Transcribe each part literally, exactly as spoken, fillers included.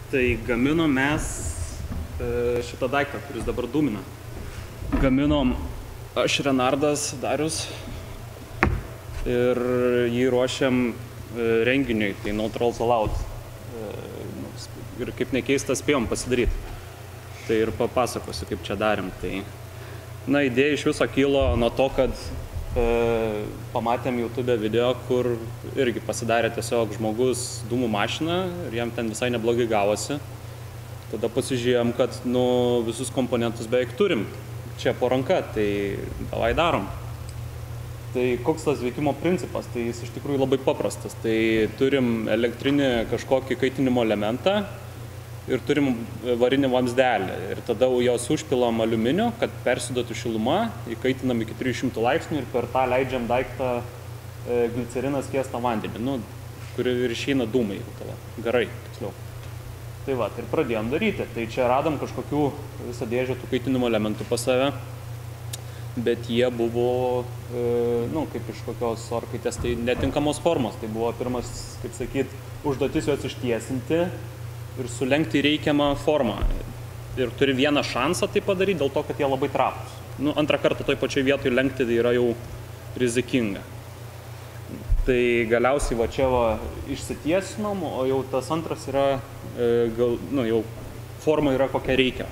Tai gaminom mes šitą daiktą, kuris dabar dūmina. Gaminom aš, Renardas, Darius ir jį ruošiam renginiui, tai Neutrals Allowed. Ir kaip nekeista spėjom pasidaryti. Tai ir papasakosiu, kaip čia darėm. Tai, na, idėja iš viso kilo nuo to, kad e, pamatėm YouTube video, kur irgi pasidarė tiesiog žmogus dūmų mašiną ir jam ten visai neblogai gavosi. Tada pasižiūrėjom, kad nu, visus komponentus beveik turim čia po ranka, tai davai darom. Tai koks tas veikimo principas? Tai jis iš tikrųjų labai paprastas. Tai turim elektrinį kažkokį kaitinimo elementą ir turim varinį vamzdelį. Ir tada jos užpilam aliuminio, kad persiduotų šiluma, įkaitinam iki trijų šimtų laipsnių ir per tą leidžiam daiktą e, gliceriną skiestą vandenį, nu, kuri ir išeina dūmai, tada, garai, tiksliau. Tai va, ir pradėjom daryti. Tai čia radom kažkokių visą dėžę tų kaitinimo elementų pas save, bet jie buvo, e, nu, kaip iš kokios orkaitės, tai netinkamos formos. Tai buvo pirmas, kaip sakyt, užduotis juos ištiesinti ir sulenkti reikiamą formą. Ir turi vieną šansą tai padaryti, dėl to, kad jie labai trapūs. Nu, antrą kartą toj pačioj vietoj lenkti tai yra jau rizikinga. Tai galiausiai va čia va išsitiesinom, o jau tas antras yra, e, gal, nu, jau forma yra kokia reikia.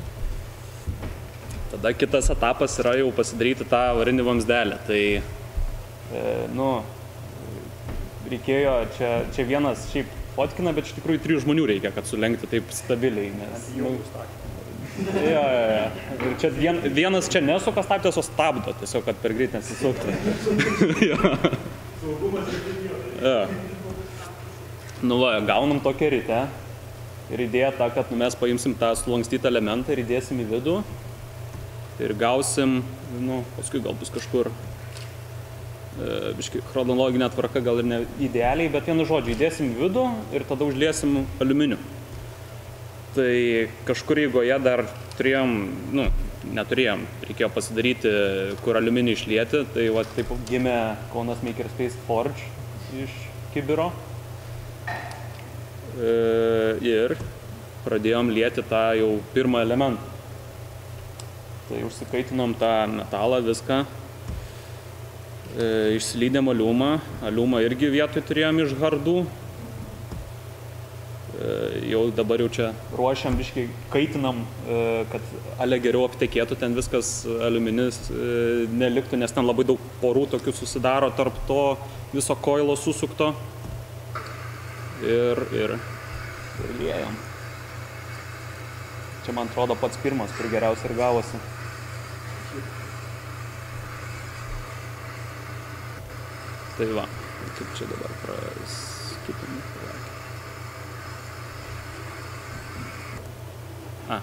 Tada kitas etapas yra jau pasidaryti tą varinį vamzdelį. Tai, e, nu, reikėjo, čia, čia vienas šiaip fotkina, bet iš tikrųjų trijų žmonių reikia, kad sulenkti taip stabiliai, nes... Nu, ja, ja, ja. Ir čia vien, vienas čia nesuka stabdės, o stabdo, tiesiog, kad per greit nesisuktų. Ja. Ja. Nu va, gaunam tokią ritę ir idėja ta, kad nu, mes paimsim tą sulankstytą elementą ir įdėsim į vidų ir gausim, nu, paskui gal bus kažkur biški chronologinė tvarka, gal ir ne idealiai, bet vienu žodžiu, įdėsim į vidų ir tada užliesim aliuminiu. Tai kažkur eigoje dar turėjom, nu, neturėjom, reikėjo pasidaryti, kur aliuminį išlieti, tai va taip gimė Kaunas Makerspace Forge iš kibiro. E, ir pradėjom lieti tą jau pirmą elementą. Tai užsikaitinom tą metalą, viską. E, išsilydėm aliumą, aliumą irgi vietoj turėjom iš hardų. E, jau dabar jau čia ruošiam, biškai kaitinam, e, kad ale geriau aptekėtų ten viskas aliuminis, e, neliktų, nes ten labai daug porų tokių susidaro tarp to viso koilo susukto. Ir, ir, ir liejam. Čia man atrodo pats pirmas, kur geriausiai ir gavosi. Tai va, kaip čia dabar praskipim. A.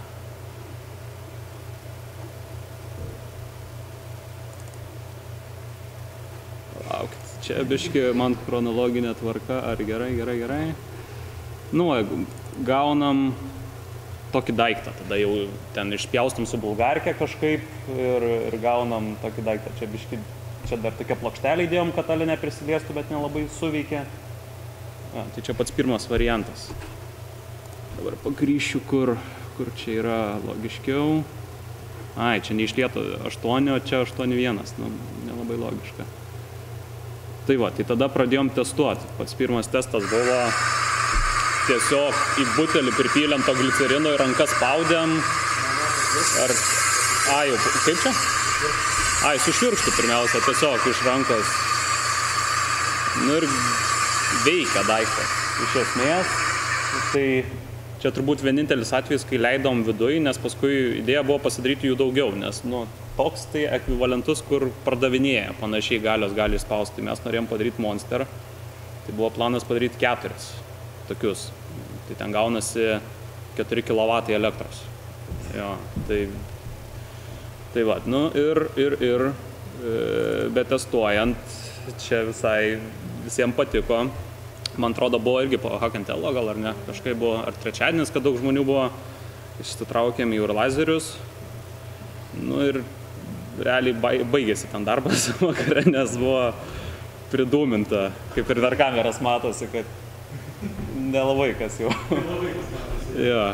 Palaukit, čia biški man chronologinė tvarka, ar gerai, gerai, gerai. Nu, gaunam tokį daiktą, tada jau ten išpjaustam su bulgarke kažkaip ir, ir gaunam tokį daiktą. Čia biški Čia dar tokia plokštelė įdėjom, kad ale neprisiliestų, bet nelabai suveikė. A, tai čia pats pirmas variantas. Dabar pagrįšiu, kur, kur čia yra logiškiau. Ai, čia neišlieto aštuoni, o čia aštuoni vienas. Nu, nelabai logiška. Tai va, tai tada pradėjom testuoti. Pats pirmas testas buvo tiesiog į butelį pripylėm to glicerino ir rankas spaudėm. Ar... A, jau, kaip čia? Ai, su švirkštu pirmiausia, tiesiog iš rankos. Nu ir veikia daiktas. Iš esmės, tai čia turbūt vienintelis atvejis, kai leidom viduj, nes paskui idėja buvo pasidaryti jų daugiau, nes nu, toks tai ekvivalentus, kur pardavinėja panašiai galios gali spausti. Mes norėjom padaryti Monster, tai buvo planas padaryti keturis tokius. Tai ten gaunasi keturi kilovatai elektros. Jo, tai... Tai va, nu ir, ir, ir, bet testuojant, čia visai visiems patiko. Man atrodo, buvo irgi po Hakentelo, gal ar ne, kažkaip buvo, ar trečiadienis, kad daug žmonių buvo, išsitraukėm į lazerius. Nu ir realiai baigėsi ten darbas vakare, nes buvo pridūminta, kaip ir dar kameras matosi, kad nelabai kas jau. Jo.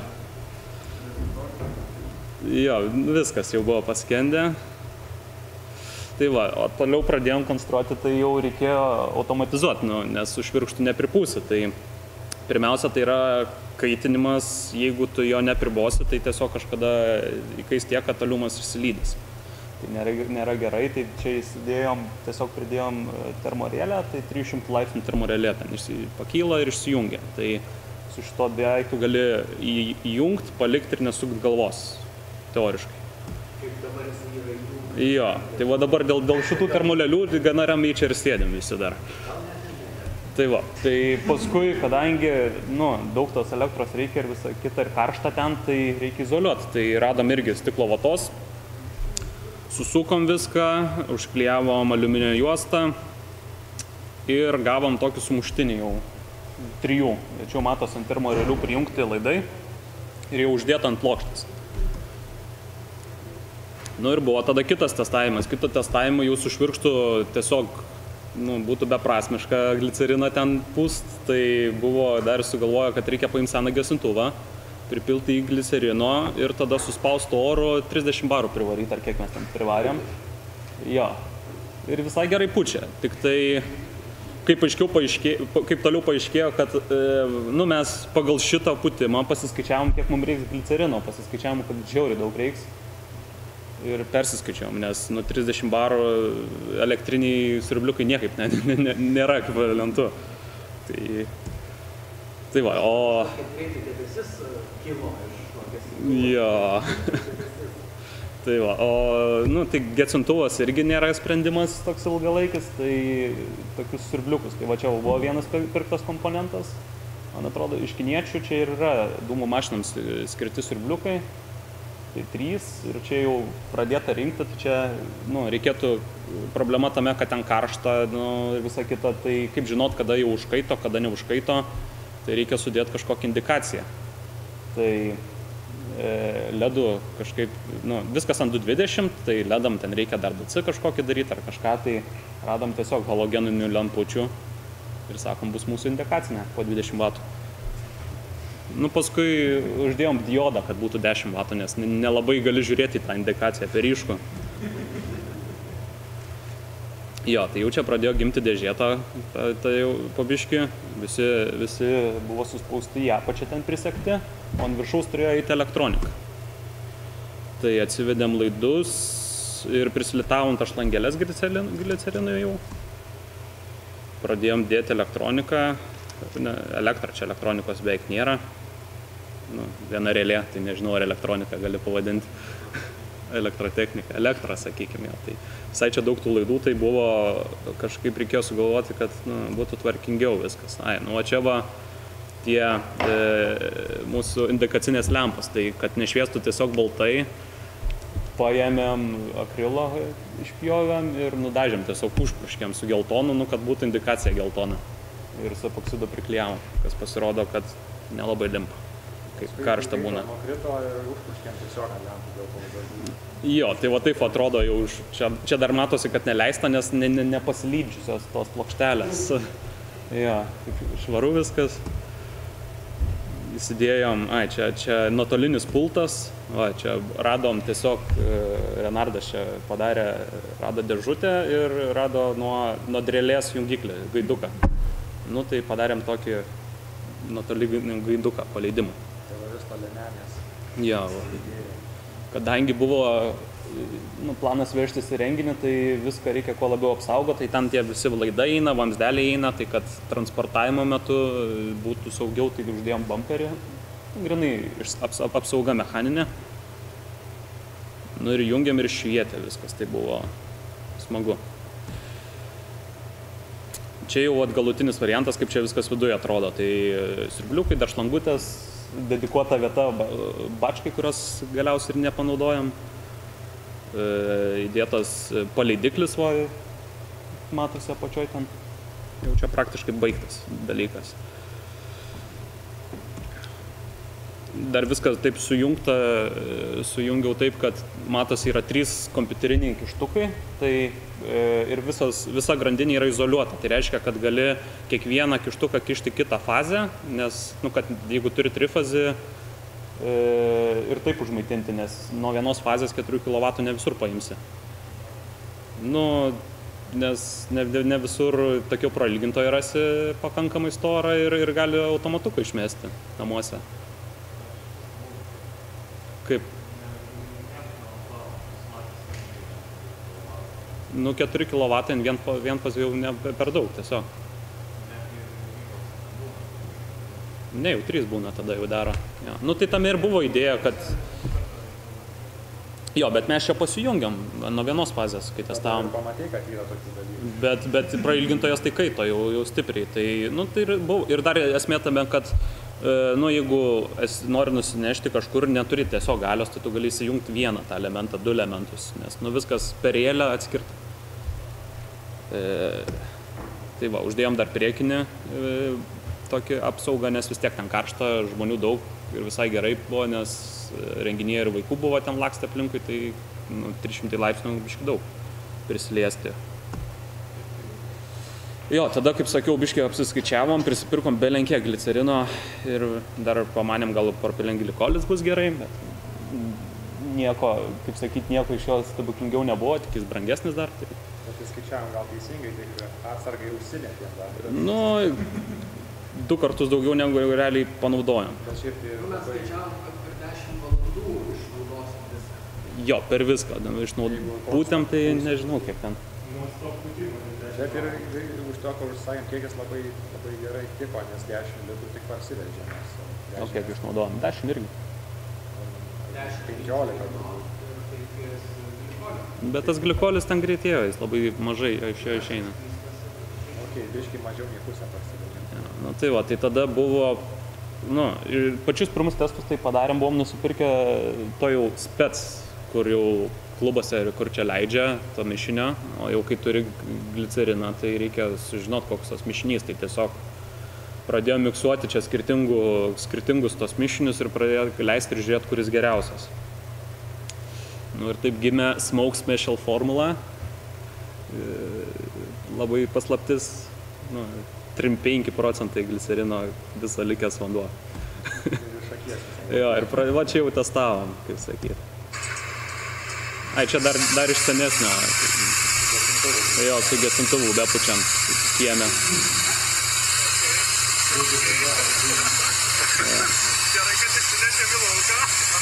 Jo, viskas jau buvo paskendę. Tai va, o toliau pradėjom konstruoti, tai jau reikėjo automatizuoti, nu, nes su švirkštu nepripūsi. Tai pirmiausia, tai yra kaitinimas, jeigu tu jo nepribosi, tai tiesiog kažkada įkais tiek, kad aliumas išsilydys. Tai nėra, nėra gerai, tai čia įsidėjom, tiesiog pridėjom termorėlę, tai trijų šimtų laipsnių termorėlė ten pakyla ir išsijungia. Tai su šito daiktu gali įjungti, palikti ir nesukti galvos, teoriškai. Kaip dabar jis yra įjungti? Jo, tai va dabar dėl, dėl šitų termolėlių gana ramiai čia ir sėdėm visi dar. Tai va, tai paskui, kadangi nu, daug tos elektros reikia ir visą kitą ir karštą ten, tai reikia izoliuoti. Tai radom irgi stiklo vatos, susukom viską, užklijavom aliuminio juostą ir gavom tokį sumuštinį jau trijų. Čia jau matos ant termorėlių prijungti laidai ir jau uždėta ant plokštės. Nu ir buvo tada kitas testavimas. Kito testavimo jau su švirkštu tiesiog nu, būtų beprasmiška gliceriną ten pūst. Tai buvo dar sugalvojo, kad reikia paimti seną gesintuvą, pripilti į glicerino ir tada suspausto oro trisdešimt barų privaryti, ar kiek mes ten privarėm. Jo. Ir visai gerai pučia. Tik tai kaip, paaiškėjo, kaip toliau paaiškėjo, kad e, nu, mes pagal šitą putimą pasiskaičiavom, kiek mums reiks glicerino. Pasiskaičiavom, kad žiauriai daug reiks. Ir persiskaičiavom, nes nuo trisdešimt barų elektriniai siurbliukai niekaip ne, ne, ne, nėra ekvivalentu. Tai, tai va, o... Kaip greitai debesis kilo iš tokias... Jo. Tai va, o, nu, tai gesintuvas irgi nėra sprendimas toks ilgalaikis, tai tokius siurbliukus. Tai va čia buvo vienas pirktas komponentas, man atrodo, iš kiniečių čia ir yra dūmų mašinams skirti siurbliukai. Tai trys ir čia jau pradėta rinkti, tai čia nu, reikėtų, problema tame, kad ten karšta nu, ir visa kita, tai kaip žinot, kada jau užkaito, kada neužkaito, tai reikia sudėti kažkokią indikaciją. Tai e, ledų kažkaip, nu, viskas ant du dvidešimt, tai ledam ten reikia dar D C kažkokį daryti ar kažką, tai radom tiesiog halogeninių lempučių ir sakom, bus mūsų indikacinė po dvidešimt vatų. Nu, paskui uždėjom diodą, kad būtų dešimt vatų, nes nelabai gali žiūrėti tą indikaciją per ryškų. Jo, tai jau čia pradėjo gimti dėžėta, tai jau pabiški, visi, visi buvo suspausti į apačią ten prisekti, o ant viršaus turėjo eiti elektronika. Tai atsivedėm laidus ir prisilitavom tą šlangelės glicerinui jau. Pradėjom dėti elektroniką, ne, elektrą, čia elektronikos beveik nėra. Nu, viena relė, tai nežinau, ar elektroniką gali pavadinti. Elektrotechnika, elektra, sakykime. Tai visai čia daug tų laidų, tai buvo kažkaip reikėjo sugalvoti, kad nu, būtų tvarkingiau viskas. Ai, nu, o čia va tie e, mūsų indikacinės lempos, tai kad nešviestų tiesiog baltai, paėmėm akrilo, išpjovėm ir nudažėm, tiesiog užpurškėm su geltonu, nu, kad būtų indikacija geltona. Ir su epoksidu priklijavom, kas pasirodo, kad nelabai limpa, kai karšta būna. Nukrito ir užpurškėm tiesiog ant lempų dėl pavažiavimų. Jo, tai va taip atrodo jau, čia, čia dar matosi, kad neleista, nes ne, ne, nepasilydžiusios tos plokštelės. Jo, švaru viskas. Įsidėjom, ai, čia, čia nuotolinis pultas, va, čia radom tiesiog, Renardas čia padarė, rado dėžutę ir rado nuo, nuo drėlės jungiklį, gaiduką. Nu, tai padarėm tokį nuotolinį gaiduką paleidimą. Teroristo liemenės. Jo, kadangi buvo nu, planas vežtis į renginį, tai viską reikia kuo labiau apsaugoti, tai ten tie visi laidai eina, vamsdeliai eina, tai kad transportavimo metu būtų saugiau, tai uždėjom bumperį, grinai aps, apsauga mechaninė. Nu ir jungiam ir švietė viskas, tai buvo smagu. Čia jau galutinis variantas, kaip čia viskas viduje atrodo, tai siurbliukai, dar šlangutės, dedikuota vieta bačkai, kurios galiausiai ir nepanaudojam. Įdėtas paleidiklis, va, matosi apačioj ten, jau čia praktiškai baigtas dalykas. dar viskas taip sujungta, sujungiau taip, kad matosi yra trys kompiuteriniai kištukai, tai ir visos, visa grandinė yra izoliuota. Tai reiškia, kad gali kiekvieną kištuką kišti kitą fazę, nes, nu, kad jeigu turi trifazį ir taip užmaitinti, nes nuo vienos fazės keturių kilovatų ne visur paimsi. Nu, nes ne, ne visur tokio prailgintojo rasi pakankamai storą ir, ir gali automatuką išmesti namuose. Kaip? Nu, keturi kilovatai vien, vien fazė jau ne per daug, tiesiog. Ne, jau trys būna tada jau daro. Ja. Nu, tai tam ir buvo idėja, kad... Jo, bet mes čia pasijungiam nuo vienos fazės, kai testavom. Pamatė, kad yra tokių dalykų. Bet, bet prailgintojas tai kaito jau, jau stipriai. Tai, nu, tai ir, buvo. Ir dar esmė tame, kad nu, jeigu nori nusinešti kažkur, neturi tiesiog galios, tai tu gali įsijungti vieną tą elementą, du elementus, nes nu, viskas per eilę atskirta. E, tai va, uždėjom dar priekinį e, tokį apsaugą, nes vis tiek ten karšta, žmonių daug ir visai gerai buvo, nes renginyje ir vaikų buvo ten lakstę aplinkui, tai nu, trys šimtai laipsnių biški daug prisiliesti. Jo, tada, kaip sakiau, biškiai apsiskaičiavom, prisipirkom belenkiek glicerino ir dar pamanėm, gal propilengilikolis bus gerai, bet nieko, kaip sakyt, nieko iš jo stebuklingiau nebuvo, tik jis brangesnis dar. Tai... Bet tai skaičiavom gal teisingai, tik atsargai užsinėtėm dar. Nu, du kartus daugiau negu realiai panaudojom. Bet šiaip tai... Nu, mes skaičiavom, kad per dešimt valandų išnaudosim viską. Jo, per viską. Išnaud... Pūtėm, tai nežinau, kiek ten. Bet ir, ir už to, kur užsakėm, kiekis labai, labai gerai tiko, nes dešimt litrų tik parsivežė. O kiek išnaudojom? dešimt irgi. penkiolika. Bet tas glikolis ten greitėjo, jis labai mažai iš jo išeina. Ok, biškai mažiau nei pusę parsivežė. Ja, nu tai va, tai tada buvo, nu, ir pačius pirmus testus tai padarėm, buvom nusipirkę to jau spec, kur jau klubose ir kur čia leidžia to mišinio, o jau kai turi gliceriną, tai reikia sužinoti, koks tas mišinys. Tai tiesiog pradėjo miksuoti čia skirtingų, skirtingus tos mišinius ir pradėjo leisti ir žiūrėti, kuris geriausias. Nu ir taip gimė Smoke Special formula. Labai paslaptis, nu, trim penki procentai glicerino viso likęs vanduo. Jo, ir pra, va čia jau testavom, kaip sakyti. Ai, čia dar, dar iš senesnio. Jo, su gesintuvu bepučiant kieme. Gerai, kad išsinešėm į lauką.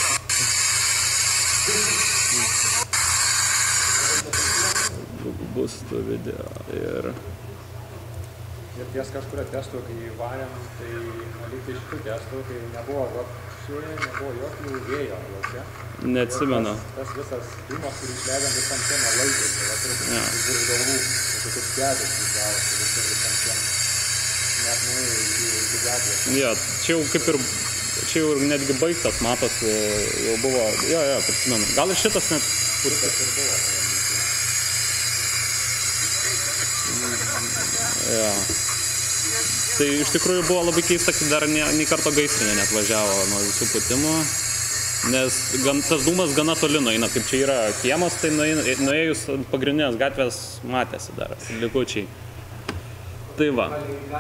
Bus tų video ir... Ir ties kažkurio testo, kai varėm, tai lygiai šitų testų, tai nebuvo vapšiai, nebuvo jokių vėjo lauke. Neatsimenu. Tas, tas visas dūmas, kurį išleidom visam kiemą laikėsi, tai va turėtų virš galvų, tai kaip gedus jis gavosi visur visam kiemą. Net nuėjo į gatvės. Jo, čia jau kaip ir, čia jau netgi baigtas, matosi, jau buvo, jo, jo, prisimenu. Gal ir šitas net... Šitas ir buvo. Jo. Tai iš tikrųjų buvo labai keista, kad dar nei, nei karto gaisrinė net važiavo nuo visų putimų, nes gan, tas dūmas gana toli nueina, kaip čia yra kiemas, tai nuėjus pagrindinės gatvės matėsi dar, likučiai. Tai va.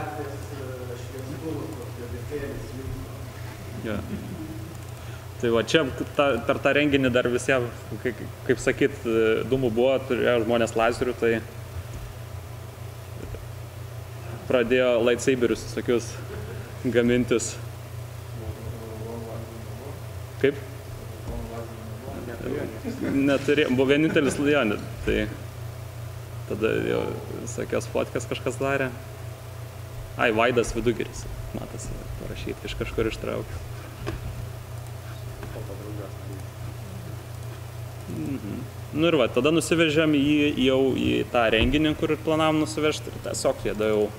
Ja. Tai va, čia ta, per tą renginį dar visiems, kaip, kaip sakyt, dūmų buvo, turėjo žmonės lazerių, tai pradėjo lightsaberius visokius gamintis. Kaip? Neturėjom, buvo vienintelis lajonė, tai tada jau visokios fotkas kažkas darė. Ai, Vaidas Vidugiris, matosi, parašyti, iš kažkur ištraukiu. Mhm. Nu ir va, tada nusivežėm jį jau į tą renginį, kur ir planavom nusivežti, ir tiesiog tada jau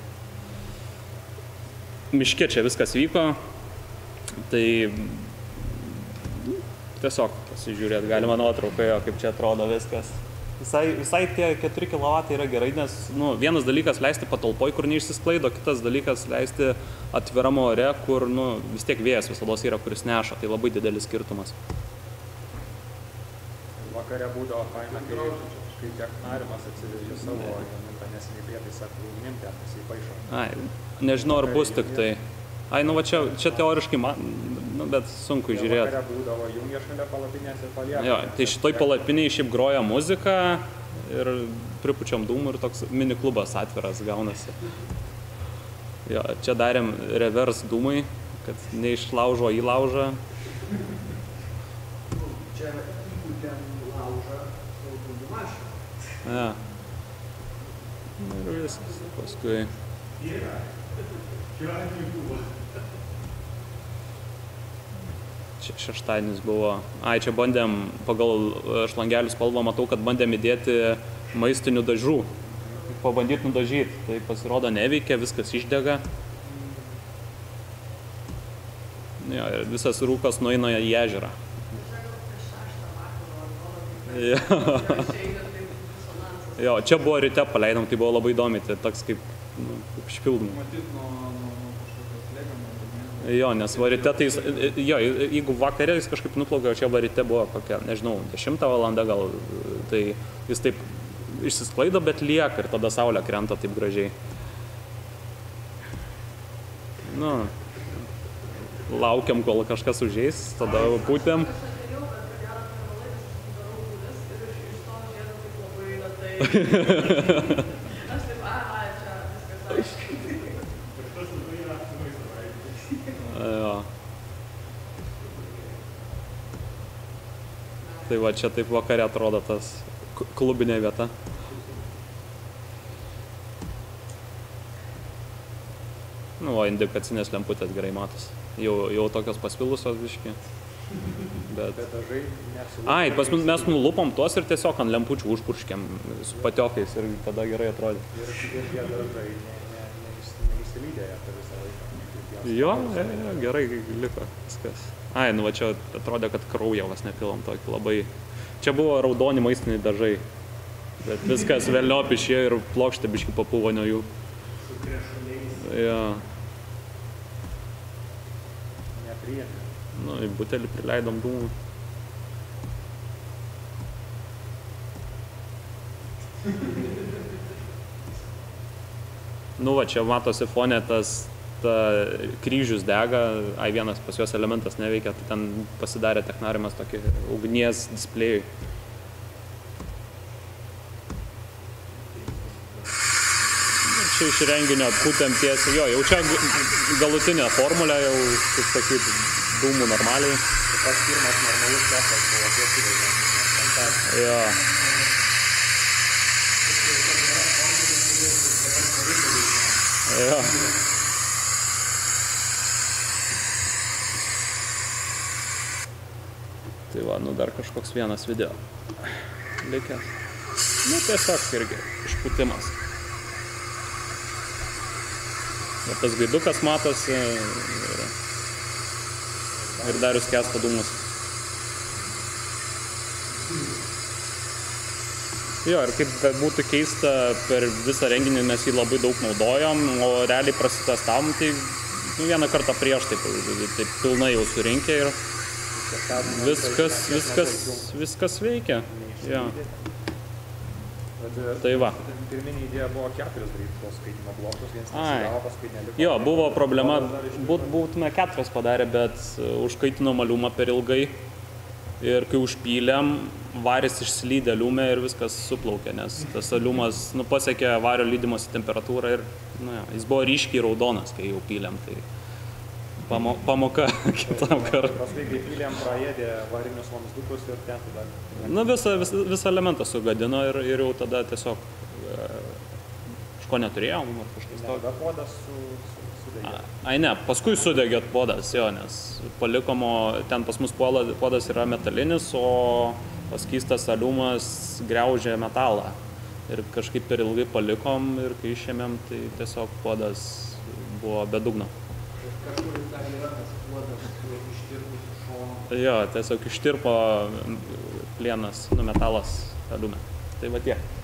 miške čia viskas vyko, tai tiesiog pasižiūrėt galima nuotraukoje, kaip čia atrodo viskas. Visai, visai tie keturi kilovatai yra gerai, nes nu, vienas dalykas leisti patalpoj, kur neišsisklaido, kitas dalykas leisti atviram ore, kur nu, vis tiek vėjas visados yra, kuris neša, tai labai didelis skirtumas. Vakare būdavo faina, kai, kai technariumas atsivežė savo nesinį prietaisą, kur ugnim ten pasipaišo. Ai, nežinau, ar bus tik tai. Ai, nu va čia, čia teoriškai, man, nu, bet sunku žiūrėti. Vakare būdavo jungia šalia palapinės ir palieka. Jo, tai šitoj palapiniai šiaip groja muziką ir pripučiam dūmų ir toks mini klubas atviras gaunasi. Jo, čia darėm reverse dūmai, kad neišlaužo į laužą. Čia įkūtėm laužą dūmų mašiną. Ja. Ir viskas. Paskui. Čia šeštadienis buvo. Ai, čia bandėm, pagal šlangelių spalvą matau, kad bandėm įdėti maistinių dažų. Pabandyti nudažyti. Tai pasirodo neveikia, viskas išdega. Jo, ir visas rūkas nueina į ežerą. Jo. Jo, čia buvo ryte paleidom, tai buvo labai įdomi, tai toks kaip, nu, kaip špildymų. Matyt, nuo, nuo, nuo kažkokios lėgamo. Jo, nes varite tai, jo, jeigu vakarė jis kažkaip nuplaukė, o čia varite buvo kokia, nežinau, dešimtą valandą gal, tai jis taip išsisklaido, bet lieka ir tada saulė krenta taip gražiai. Nu, laukiam, kol kažkas užeis, tada pūtėm. Aš taip, aha, čia viskas aišku. Jo. Tai va, čia taip vakare atrodo tas klubinė vieta. Nu, o indikacinės lemputės gerai matos. Jau, jau tokios pasvilusios biški. Bet... Bet dažai nesulūpam. Ai, pas mes nulupom tuos ir tiesiog ant lempučių užpurškėm su patiokais ir tada gerai atrodė. Ir, ir tie dažai ne, ne, ne, neįsilydėjo per visą laiką. Jo, ja, ja, gerai liko viskas. Ai, nu va čia atrodė, kad kraują vas nepilom tokį labai. Čia buvo raudoni maistiniai dažai. Bet viskas velniop išėjo ir plokštė biški papuvo nuo jų. Su krešuliais. Jo. Nepriėmė. Nu, į butelį prileidom dūmų. Nu va, čia matosi fone tas ta, kryžius dega, ai vienas pas juos elementas neveikia, tai ten pasidarė technariumas tokį ugnies displėjui. Čia iš renginio pūtėm tiesiai, jo, jau čia galutinė formulė, jau, kaip sakyti, dūmų normaliai. Tai pats pirmas normalus testas buvo tiesiai. Jo. Jo. Tai va, nu dar kažkoks vienas video likęs. Nu tiesiog irgi išpūtimas. Ir tas gaidukas matosi ir, ir Darius kęsta dūmus. Jo, ir kaip būtų keista, per visą renginį mes jį labai daug naudojom, o realiai prasitestavom, tai nu, vieną kartą prieš taip, taip pilnai jau surinkę ir viskas, viskas, viskas veikia. Jo. Tai va. Pirminė idėja buvo keturis daryti tos skaitymo blokus, vienas nesigavo, paskui neliko. Jo, buvo problema, būt, būtume keturias padarę, bet užkaitinom aliumą per ilgai ir kai užpylėm, varis išslydė aliumę ir viskas suplaukė, nes tas aliumas nu, pasiekė vario lydimosi temperatūrą ir nu, jo, jis buvo ryškiai raudonas, kai jau pylėm, tai pamo, pamoka kitam kartą. Paskui kai pylėm praėdė varinius vamzdukus ir ten tada... Nu, visą, vis, visą elementą sugadino ir, ir jau tada tiesiog kažko neturėjom ar kažkas tokio. Tada podas su, su, sudegė. Ai ne, paskui sudegė podas, jo, nes palikomo, ten pas mus podas yra metalinis, o paskystas aliumas griaužė metalą. Ir kažkaip per ilgai palikom ir kai išėmėm, tai tiesiog podas buvo be dugno. Kažkur dar yra tas puodas ištirpus iš šono. Jo, tiesiog ištirpo plienas, nu metalas aliume. Tai va tiek.